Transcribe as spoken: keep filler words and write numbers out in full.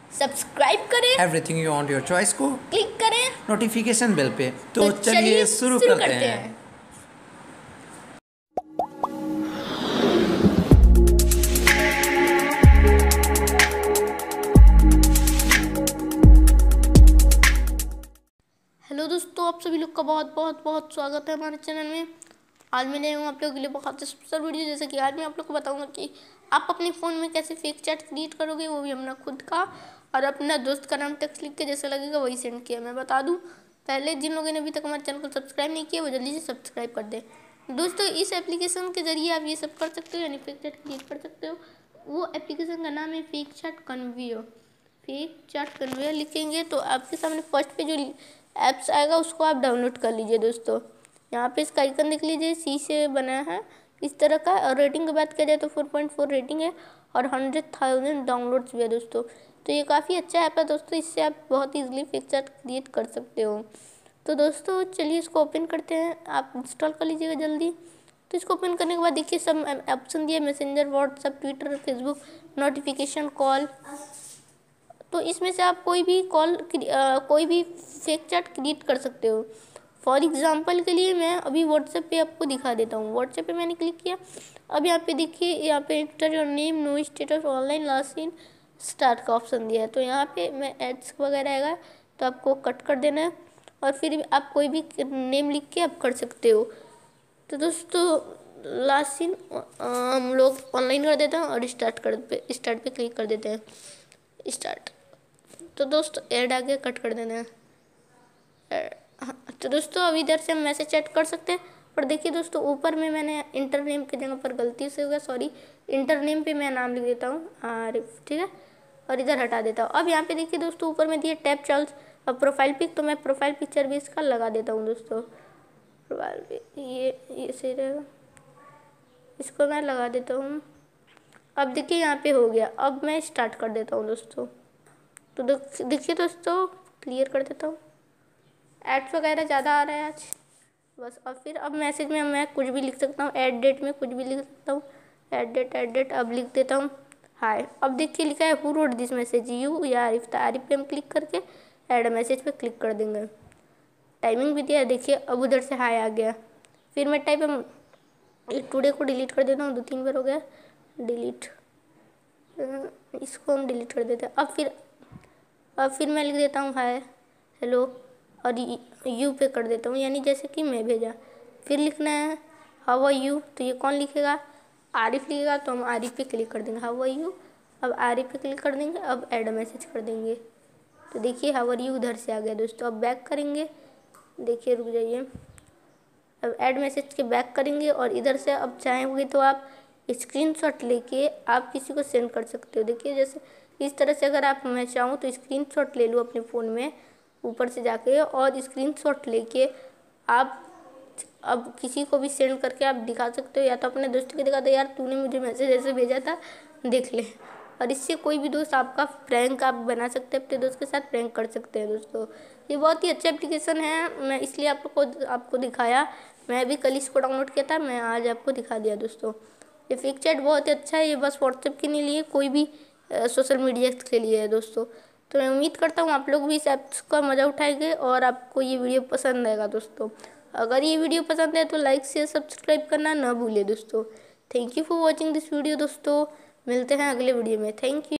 Subscribe करें, everything you want your choice को click करें नोटिफिकेशन बेल पे। तो, तो चलिए चलिए शुरू शुरू करते, करते हैं। हैं। हेलो दोस्तों, आप सभी लोग का बहुत बहुत बहुत स्वागत है हमारे चैनल में। आज मैं ले हूँ आप लोगों के लिए बहुत स्पेशल वीडियो। जैसे कि आज मैं आप लोग को बताऊंगा कि आप अपने फ़ोन में कैसे फेक चैट क्रिएट करोगे, वो भी अपना खुद का, और अपना दोस्त का नाम टेक्स्ट लिख के जैसे लगेगा वही सेंड किया। मैं बता दूँ, पहले जिन लोगों ने अभी तक हमारे चैनल को सब्सक्राइब नहीं किया वो जल्दी से सब्सक्राइब कर दें। दोस्तों, इस एप्लीकेशन के जरिए आप ये सब कर सकते हो, यानी फेक चैट क्रिएट कर सकते हो। वो एप्लीकेशन का नाम है fake chat conveyor. Fake chat conveyor लिखेंगे तो आपके सामने फर्स्ट पे जो ऐप्स आएगा उसको आप डाउनलोड कर लीजिए। दोस्तों, यहाँ पे इसका आइकन देख लीजिए, सी से बना है इस तरह का। और रेटिंग की बात किया जाए तो फोर पॉइंट फोर रेटिंग है और हंड्रेड थाउजेंड डाउनलोड्स भी है दोस्तों। तो ये काफ़ी अच्छा ऐप है दोस्तों, इससे आप बहुत ईजिली फेक चैट क्रिएट कर सकते हो। तो दोस्तों चलिए इसको ओपन करते हैं, आप इंस्टॉल कर लीजिएगा जल्दी। तो इसको ओपन करने के बाद देखिए सब ऑप्शन दिए, Messenger, WhatsApp, Twitter, Facebook, notification, call. तो इसमें से आप कोई भी कॉल कोई भी फेक चैट क्रिएट कर सकते हो। फॉर एग्जांपल के लिए मैं अभी व्हाट्सएप पे आपको दिखा देता हूँ। व्हाट्सएप पे मैंने क्लिक किया, अब यहाँ पे देखिए, यहाँ पे enter your name, no status, online, last seen, start का ऑप्शन दिया है। तो यहाँ पे मैं एड्स वगैरह आएगा तो आपको कट कर देना है, और फिर आप कोई भी नेम लिख के आप कर सकते हो। तो दोस्तों लास्ट सीन हम लोग ऑनलाइन कर देते हैं और स्टार्ट कर पे स्टार्ट पे क्लिक कर देते हैं, स्टार्ट। तो दोस्तों ऐड आगे कट कर देना है। तो दोस्तों अभी इधर से हम मैसेज चैट कर सकते हैं, पर देखिए दोस्तों ऊपर में मैंने इंटर नेम की जगह पर गलती से हो गया, सॉरी। इंटर नेम पे मैं नाम लिख देता हूँ आरिफ, ठीक है, और इधर हटा देता हूँ। अब यहाँ पे देखिए दोस्तों ऊपर में दिए टैप चार्ल्स और प्रोफाइल पिक, तो मैं प्रोफाइल पिक्चर भी इसका लगा देता हूँ दोस्तों। प्रोफाइल पिक ये ये सही रहेगा, इसको मैं लगा देता हूँ। अब देखिए यहाँ पे हो गया, अब मैं स्टार्ट कर देता हूँ दोस्तों। तो देखिए दोस्तों क्लियर कर देता हूँ, एड्स वगैरह ज़्यादा आ रहा है आज बस। और फिर अब मैसेज में मैं कुछ भी लिख सकता हूँ, एड डेट में कुछ भी लिख सकता हूँ, एड डेट एड डेट अब लिख देता हूँ हाय। अब देखिए लिखा है who wrote this message, you या आरिफ। तो आरिफ पे हम क्लिक करके ऐड मैसेज पे क्लिक कर देंगे। टाइमिंग भी दिया है देखिए, अब उधर से हाय आ गया। फिर मैं टाइप हम टुडे को डिलीट कर देता हूँ, दो तीन बार हो गया डिलीट, इसको हम डिलीट कर देते हैं। अब फिर अब फिर मैं लिख देता हूँ हाय हेलो, और यू पे कर देता हूँ, यानी जैसे कि मैं भेजा। फिर लिखना है हाउ आर यू, तो ये कौन लिखेगा, आरिफ लिखेगा, तो हम आरिफ पे क्लिक कर देंगे हाउ आर यू। अब आरिफ पे क्लिक कर देंगे, अब ऐड मैसेज कर देंगे। तो देखिए हाउ आर यू उधर से आ गया दोस्तों। अब बैक करेंगे, देखिए रुक जाइए, अब ऐड मैसेज के बैक करेंगे और इधर से अब चाहेंगे तो आप स्क्रीनशॉट लेके आप किसी को सेंड कर सकते हो। देखिए जैसे इस तरह से, अगर आप मैं चाहूँ तो स्क्रीनशॉट ले लूँ अपने फ़ोन में ऊपर से जाके, और स्क्रीनशॉट लेके आप अब किसी को भी सेंड करके आप दिखा सकते हो, या तो अपने दोस्त को दिखा दो, यार तूने मुझे मैसेज ऐसे भेजा था देख ले। और इससे कोई भी दोस्त आपका प्रैंक आप बना सकते हैं, अपने दोस्त के साथ प्रैंक कर सकते हैं दोस्तों। ये बहुत ही अच्छा एप्लीकेशन है, मैं इसलिए आप लोग को आपको दिखाया। मैं भी कल इसको डाउनलोड किया था, मैं आज आपको दिखा दिया दोस्तों। ये फेक चैट बहुत ही अच्छा है, ये बस व्हाट्सएप के नहीं लिए, कोई भी सोशल मीडिया के लिए है दोस्तों। तो मैं उम्मीद करता हूँ आप लोग भी इस ऐप्स का मज़ा उठाएंगे और आपको ये वीडियो पसंद आएगा दोस्तों। अगर ये वीडियो पसंद है तो लाइक शेयर सब्सक्राइब करना ना भूले दोस्तों। Thank you for watching this video दोस्तों, मिलते हैं अगले वीडियो में, थैंक यू।